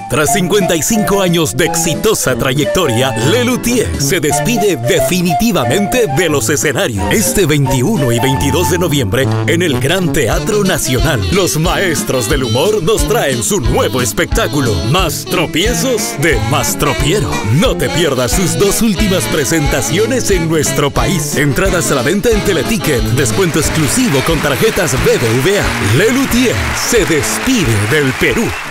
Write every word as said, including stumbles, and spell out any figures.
Tras cincuenta y cinco años de exitosa trayectoria, Lelutier se despide definitivamente de los escenarios. Este veintiuno y veintidós de noviembre, en el Gran Teatro Nacional, los maestros del humor nos traen su nuevo espectáculo, Más Tropiezos de Mastropiero. No te pierdas sus dos últimas presentaciones en nuestro país. Entradas a la venta en Teleticket, descuento exclusivo con tarjetas B B V A. Lelutier se despide del Perú.